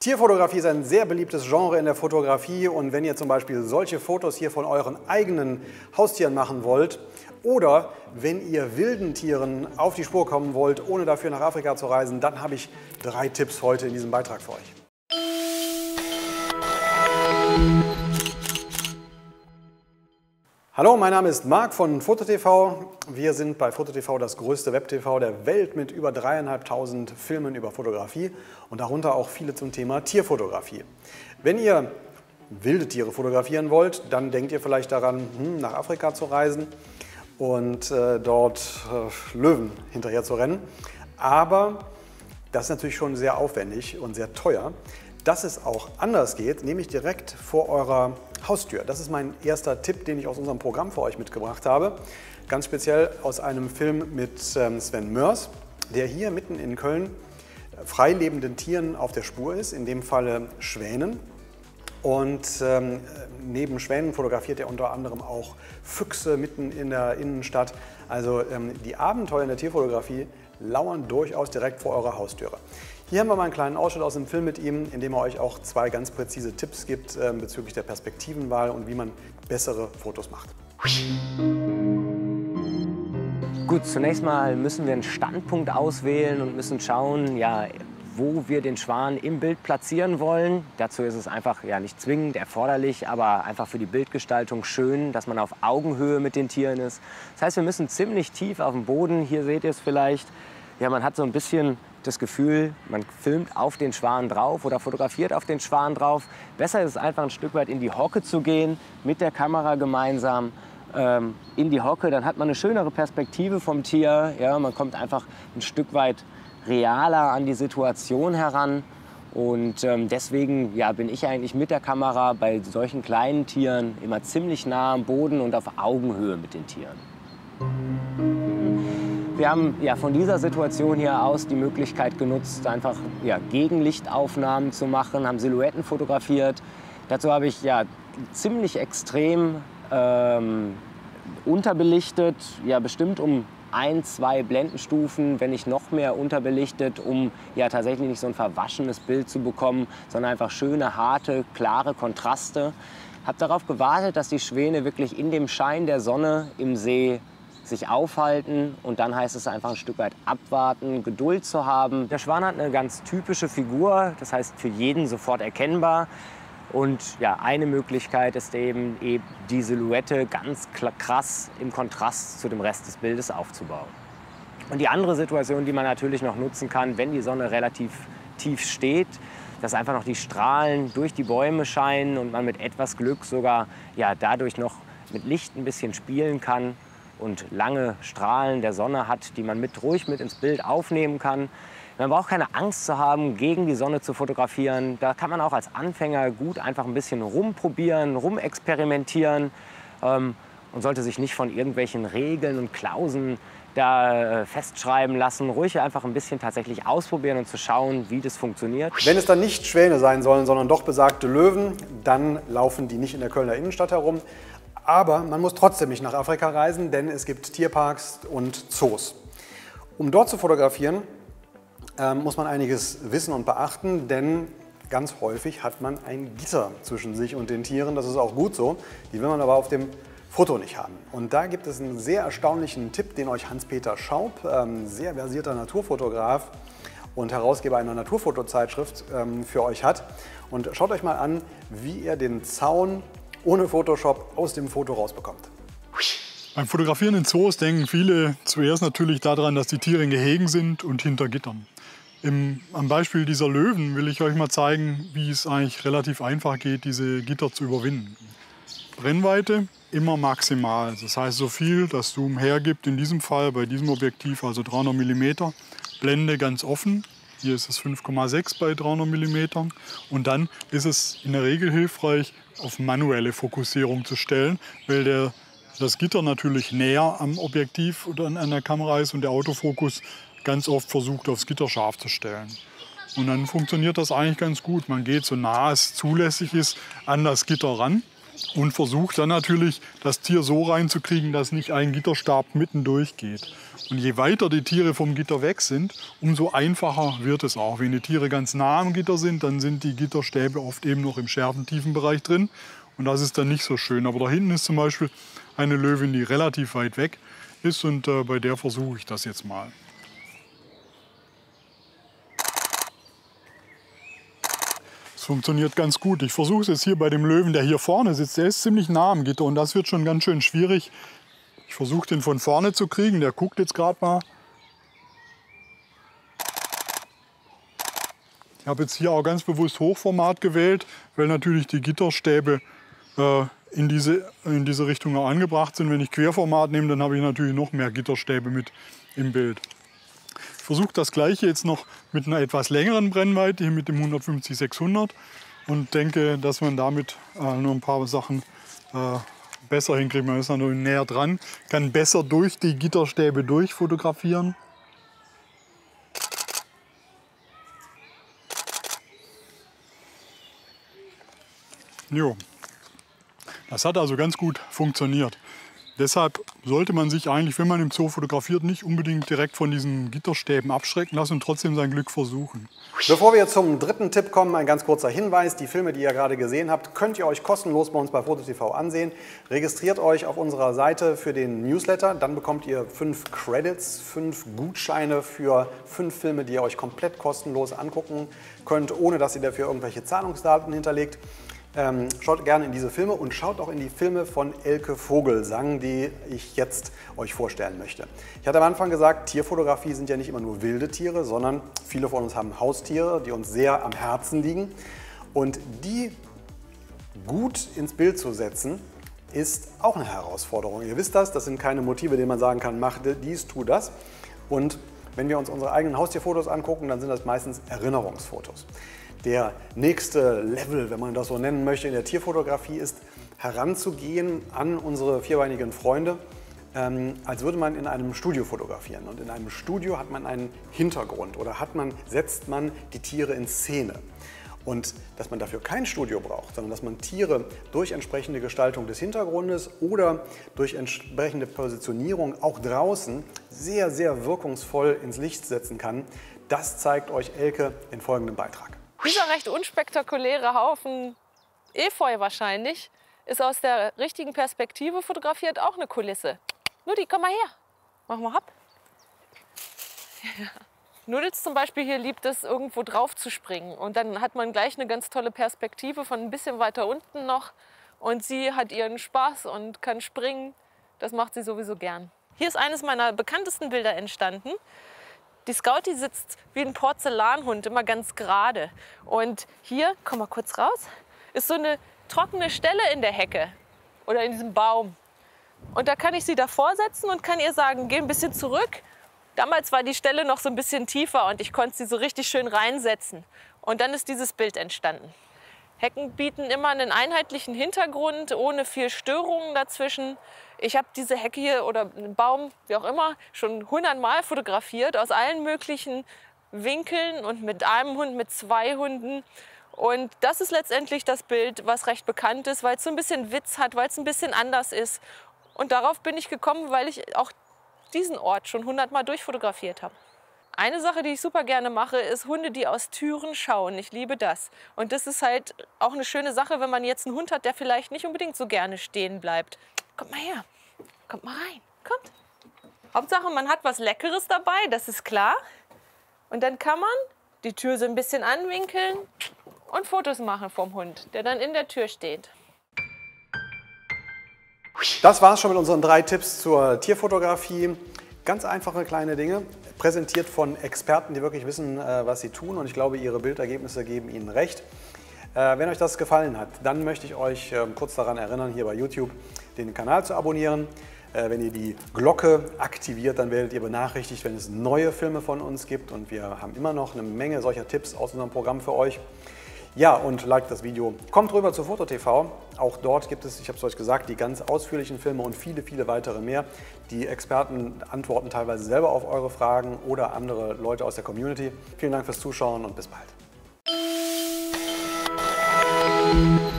Tierfotografie ist ein sehr beliebtes Genre in der Fotografie und wenn ihr zum Beispiel solche Fotos hier von euren eigenen Haustieren machen wollt oder wenn ihr wilden Tieren auf die Spur kommen wollt, ohne dafür nach Afrika zu reisen, dann habe ich 3 Tipps heute in diesem Beitrag für euch. Hallo, mein Name ist Marc von FotoTV. Wir sind bei FotoTV das größte Web-TV der Welt mit über 3.500 Filmen über Fotografie und darunter auch viele zum Thema Tierfotografie. Wenn ihr wilde Tiere fotografieren wollt, dann denkt ihr vielleicht daran, nach Afrika zu reisen und dort Löwen hinterher zu rennen. Aber das ist natürlich schon sehr aufwendig und sehr teuer. Dass es auch anders geht, nämlich direkt vor eurer Haustür. Das ist mein erster Tipp, den ich aus unserem Programm für euch mitgebracht habe. Ganz speziell aus einem Film mit Sven Mörs, der hier mitten in Köln freilebenden Tieren auf der Spur ist, in dem Falle Schwänen. Und neben Schwänen fotografiert er unter anderem auch Füchse mitten in der Innenstadt. Also die Abenteuer in der Tierfotografie lauern durchaus direkt vor eurer Haustüre. Hier haben wir mal einen kleinen Ausschnitt aus dem Film mit ihm, in dem er euch auch 2 ganz präzise Tipps gibt bezüglich der Perspektivenwahl und wie man bessere Fotos macht. Gut, zunächst mal müssen wir einen Standpunkt auswählen und müssen schauen, ja, wo wir den Schwan im Bild platzieren wollen. Dazu ist es einfach nicht zwingend erforderlich, aber einfach für die Bildgestaltung schön, dass man auf Augenhöhe mit den Tieren ist. Das heißt, wir müssen ziemlich tief auf dem Boden, hier seht ihr es vielleicht, ja, man hat so ein bisschen das Gefühl, man filmt auf den Schwan drauf oder fotografiert auf den Schwan drauf. Besser ist es einfach ein Stück weit in die Hocke zu gehen, mit der Kamera gemeinsam in die Hocke. Dann hat man eine schönere Perspektive vom Tier. Ja, man kommt einfach ein Stück weit realer an die Situation heran. Und deswegen bin ich eigentlich mit der Kamera bei solchen kleinen Tieren immer ziemlich nah am Boden und auf Augenhöhe mit den Tieren. Wir haben von dieser Situation hier aus die Möglichkeit genutzt, einfach Gegenlichtaufnahmen zu machen, haben Silhouetten fotografiert. Dazu habe ich ziemlich extrem unterbelichtet, bestimmt um 1, 2 Blendenstufen, wenn nicht noch mehr unterbelichtet, um tatsächlich nicht so ein verwaschenes Bild zu bekommen, sondern einfach schöne, harte, klare Kontraste. Habe darauf gewartet, dass die Schwäne wirklich in dem Schein der Sonne im See sich aufhalten und dann heißt es einfach ein Stück weit abwarten, Geduld zu haben. Der Schwan hat eine ganz typische Figur, das heißt für jeden sofort erkennbar. Und eine Möglichkeit ist eben die Silhouette ganz krass im Kontrast zu dem Rest des Bildes aufzubauen. Und die andere Situation, die man natürlich noch nutzen kann, wenn die Sonne relativ tief steht, dass einfach noch die Strahlen durch die Bäume scheinen und man mit etwas Glück sogar dadurch noch mit Licht ein bisschen spielen kann und lange Strahlen der Sonne hat, die man ruhig mit ins Bild aufnehmen kann. Man braucht keine Angst zu haben, gegen die Sonne zu fotografieren. Da kann man auch als Anfänger gut einfach ein bisschen rumprobieren, rumexperimentieren und sollte sich nicht von irgendwelchen Regeln und Klauseln da festschreiben lassen. Ruhig einfach ein bisschen tatsächlich ausprobieren und zu schauen, wie das funktioniert. Wenn es dann nicht Schwäne sein sollen, sondern doch besagte Löwen, dann laufen die nicht in der Kölner Innenstadt herum. Aber man muss trotzdem nicht nach Afrika reisen, denn es gibt Tierparks und Zoos. Um dort zu fotografieren, muss man einiges wissen und beachten, denn ganz häufig hat man ein Gitter zwischen sich und den Tieren. Das ist auch gut so, die will man aber auf dem Foto nicht haben. Und da gibt es einen sehr erstaunlichen Tipp, den euch Hans-Peter Schaub, sehr versierter Naturfotograf und Herausgeber einer Naturfotozeitschrift, für euch hat. Und schaut euch mal an, wie ihr den Zaun ohne Photoshop aus dem Foto rausbekommt. Beim Fotografieren in Zoos denken viele zuerst natürlich daran, dass die Tiere in Gehegen sind und hinter Gittern. Am Beispiel dieser Löwen will ich euch mal zeigen, wie es eigentlich relativ einfach geht, diese Gitter zu überwinden. Brennweite immer maximal, das heißt so viel, dass Zoom hergibt, in diesem Fall bei diesem Objektiv, also 300 mm, Blende ganz offen. Hier ist es 5,6 bei 300 mm. Und dann ist es in der Regel hilfreich, auf manuelle Fokussierung zu stellen, weil das Gitter natürlich näher am Objektiv oder an der Kamera ist und der Autofokus ganz oft versucht, aufs Gitter scharf zu stellen. Und dann funktioniert das eigentlich ganz gut. Man geht so nah es zulässig ist an das Gitter ran und versuche dann natürlich, das Tier so reinzukriegen, dass nicht ein Gitterstab mitten durchgeht. Und je weiter die Tiere vom Gitter weg sind, umso einfacher wird es auch. Wenn die Tiere ganz nah am Gitter sind, dann sind die Gitterstäbe oft eben noch im schärfen Tiefenbereich drin. Und das ist dann nicht so schön. Aber da hinten ist zum Beispiel eine Löwin, die relativ weit weg ist. Und bei der versuche ich das jetzt mal. Es funktioniert ganz gut. Ich versuche es jetzt hier bei dem Löwen, der hier vorne sitzt. Der ist ziemlich nah am Gitter und das wird schon ganz schön schwierig. Ich versuche den von vorne zu kriegen. Der guckt jetzt gerade mal. Ich habe jetzt hier auch ganz bewusst Hochformat gewählt, weil natürlich die Gitterstäbe in diese Richtung auch angebracht sind. Wenn ich Querformat nehme, dann habe ich natürlich noch mehr Gitterstäbe mit im Bild. Ich versuche das Gleiche jetzt noch mit einer etwas längeren Brennweite, hier mit dem 150-600 und denke, dass man damit nur ein paar Sachen besser hinkriegt. Man ist natürlich näher dran, kann besser durch die Gitterstäbe durchfotografieren. Jo. Das hat also ganz gut funktioniert. Deshalb sollte man sich eigentlich, wenn man im Zoo fotografiert, nicht unbedingt direkt von diesen Gitterstäben abschrecken lassen und trotzdem sein Glück versuchen. Bevor wir zum dritten Tipp kommen, ein ganz kurzer Hinweis. Die Filme, die ihr gerade gesehen habt, könnt ihr euch kostenlos bei uns bei FotoTV ansehen. Registriert euch auf unserer Seite für den Newsletter. Dann bekommt ihr 5 Credits, 5 Gutscheine für 5 Filme, die ihr euch komplett kostenlos angucken könnt, ohne dass ihr dafür irgendwelche Zahlungsdaten hinterlegt. Schaut gerne in diese Filme und schaut auch in die Filme von Elke Vogelsang, die ich jetzt euch vorstellen möchte. Ich hatte am Anfang gesagt, Tierfotografie sind ja nicht immer nur wilde Tiere, sondern viele von uns haben Haustiere, die uns sehr am Herzen liegen. Und die gut ins Bild zu setzen, ist auch eine Herausforderung. Ihr wisst das sind keine Motive, denen man sagen kann, mach dies, tu das. Und wenn wir uns unsere eigenen Haustierfotos angucken, dann sind das meistens Erinnerungsfotos. Der nächste Level, wenn man das so nennen möchte, in der Tierfotografie ist, heranzugehen an unsere vierbeinigen Freunde, als würde man in einem Studio fotografieren. Und in einem Studio hat man einen Hintergrund oder setzt man die Tiere in Szene. Und dass man dafür kein Studio braucht, sondern dass man Tiere durch entsprechende Gestaltung des Hintergrundes oder durch entsprechende Positionierung auch draußen sehr, sehr wirkungsvoll ins Licht setzen kann, das zeigt euch Elke in folgendem Beitrag. Dieser recht unspektakuläre Haufen Efeu wahrscheinlich ist aus der richtigen Perspektive fotografiert auch eine Kulisse. Nudi, komm mal her. Mach mal hopp. Ja. Nudels zum Beispiel hier liebt es, irgendwo drauf zu springen. Und dann hat man gleich eine ganz tolle Perspektive von ein bisschen weiter unten noch. Und sie hat ihren Spaß und kann springen. Das macht sie sowieso gern. Hier ist eines meiner bekanntesten Bilder entstanden. Die Scouty sitzt wie ein Porzellanhund, immer ganz gerade. Und hier, komm mal kurz raus, ist so eine trockene Stelle in der Hecke oder in diesem Baum. Und da kann ich sie davor setzen und kann ihr sagen, geh ein bisschen zurück. Damals war die Stelle noch so ein bisschen tiefer und ich konnte sie so richtig schön reinsetzen. Und dann ist dieses Bild entstanden. Hecken bieten immer einen einheitlichen Hintergrund, ohne viel Störungen dazwischen. Ich habe diese Hecke hier oder einen Baum, wie auch immer, schon 100-mal fotografiert, aus allen möglichen Winkeln und mit einem Hund, mit 2 Hunden. Und das ist letztendlich das Bild, was recht bekannt ist, weil es so ein bisschen Witz hat, weil es ein bisschen anders ist. Und darauf bin ich gekommen, weil ich auch diesen Ort schon 100-mal durchfotografiert habe. Eine Sache, die ich super gerne mache, ist Hunde, die aus Türen schauen. Ich liebe das. Und das ist halt auch eine schöne Sache, wenn man jetzt einen Hund hat, der vielleicht nicht unbedingt so gerne stehen bleibt. Kommt mal her. Kommt mal rein. Kommt. Hauptsache, man hat was Leckeres dabei, das ist klar. Und dann kann man die Tür so ein bisschen anwinkeln und Fotos machen vom Hund, der dann in der Tür steht. Das war es schon mit unseren 3 Tipps zur Tierfotografie. Ganz einfache kleine Dinge, präsentiert von Experten, die wirklich wissen, was sie tun. Und ich glaube, ihre Bildergebnisse geben ihnen recht. Wenn euch das gefallen hat, dann möchte ich euch kurz daran erinnern, hier bei YouTube den Kanal zu abonnieren. Wenn ihr die Glocke aktiviert, dann werdet ihr benachrichtigt, wenn es neue Filme von uns gibt. Und wir haben immer noch eine Menge solcher Tipps aus unserem Programm für euch. Ja, und liked das Video. Kommt rüber zu FotoTV. Auch dort gibt es, ich habe es euch gesagt, die ganz ausführlichen Filme und viele, viele weitere mehr. Die Experten antworten teilweise selber auf eure Fragen oder andere Leute aus der Community. Vielen Dank fürs Zuschauen und bis bald.